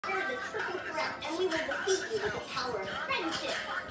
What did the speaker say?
We're the triple threat, and we will defeat you with the power of friendship.